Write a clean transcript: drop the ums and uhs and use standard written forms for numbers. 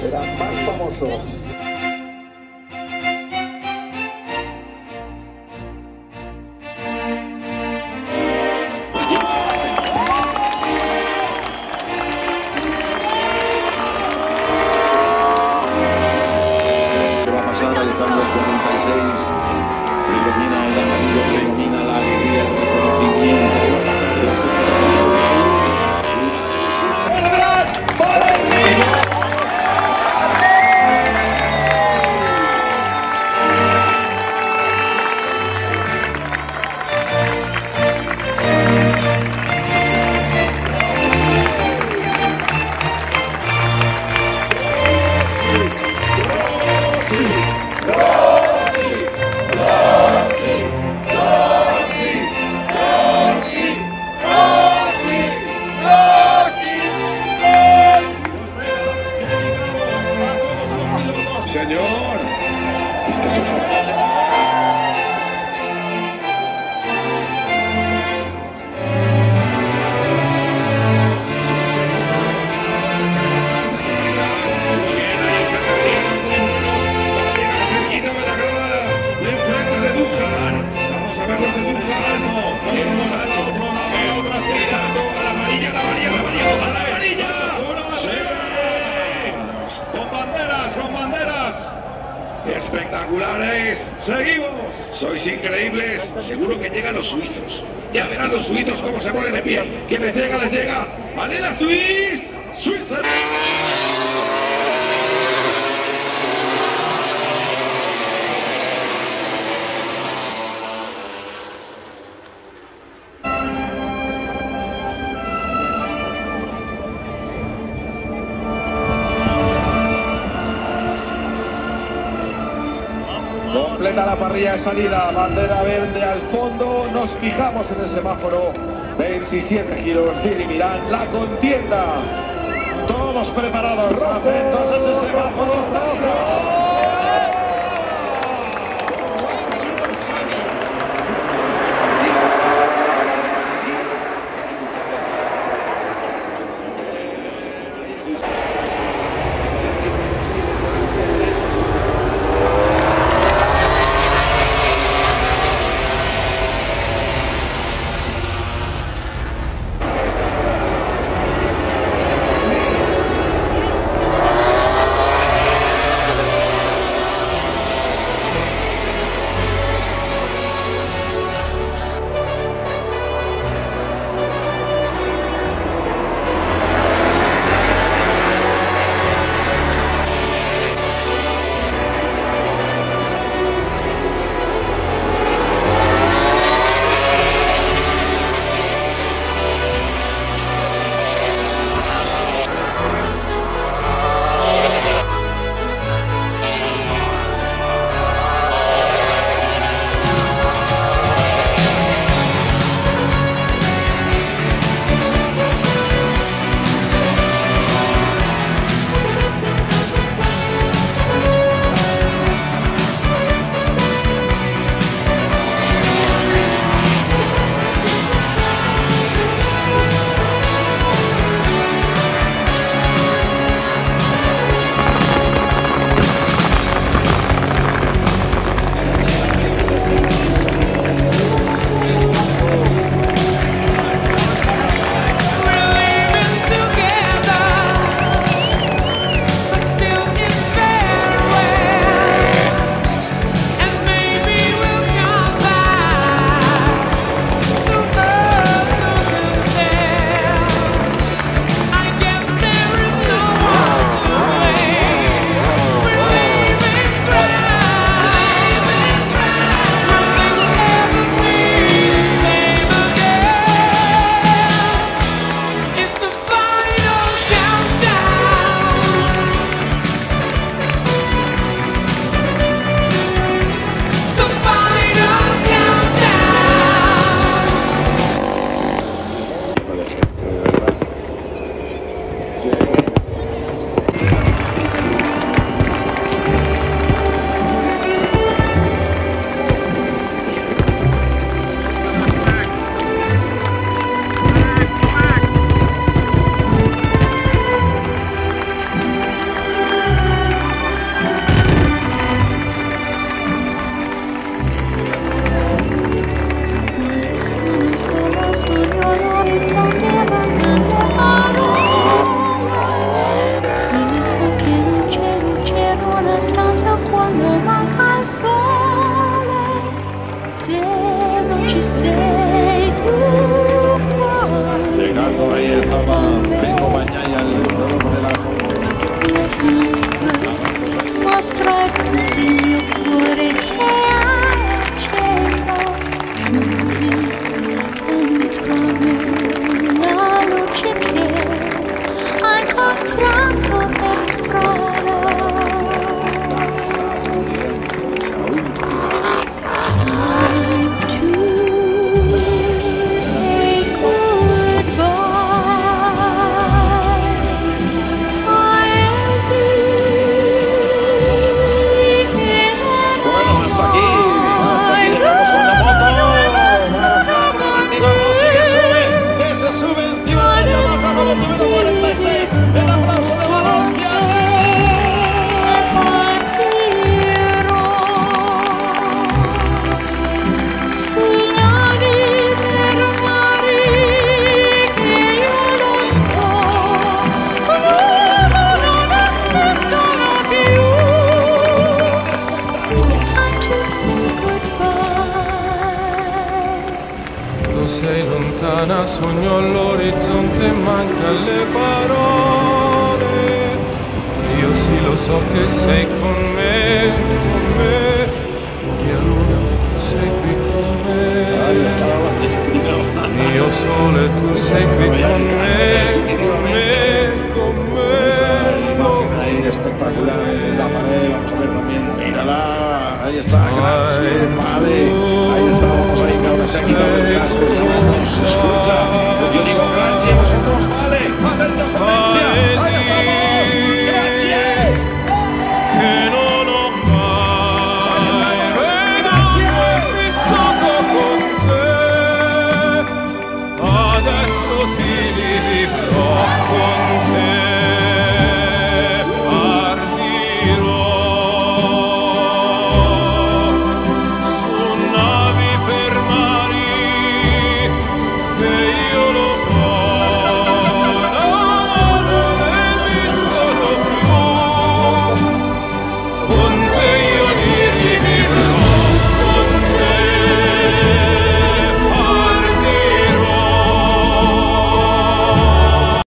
era más famoso. Señor, esto es un... ¡Espectaculares! ¡Seguimos! Sois increíbles. Seguro que llegan los suizos. Ya verán los suizos cómo se ponen de pie. Que les llega, les llega. ¡Vale la Suiz! ¡Suiza! Completa la parrilla de salida, bandera verde al fondo, nos fijamos en el semáforo, 27 giros, dirimirán la contienda. Todos preparados, atentos a ese semáforo rojo. tutto il mio cuore che hai acceso, chiudi dentro me la luce che hai incontrato per strada. Time to say goodbye. Bueno, hasta aquí llegamos con la moto. Que se sube encima de la Yamaha como número 46. El aplauso de Valencia. Sei lontana, sogno all'orizzonte, manca le parole. Io sì lo so che sei con me, mia luna, tu sei qui con me. Mio sole, tu sei qui con me, con me. Ahí espectacular, la pared, vamos a ver también. Mírala, ahí está, gracias, vale. Ahí estamos, ahí ahora se ha quitado el casco, ya no se escucha. Yo digo gracias, vosotros, vale. Atentos, Valencia, ahí estamos, gracias. Che non ho mai vissuto con te, adesso sì vivrò con te.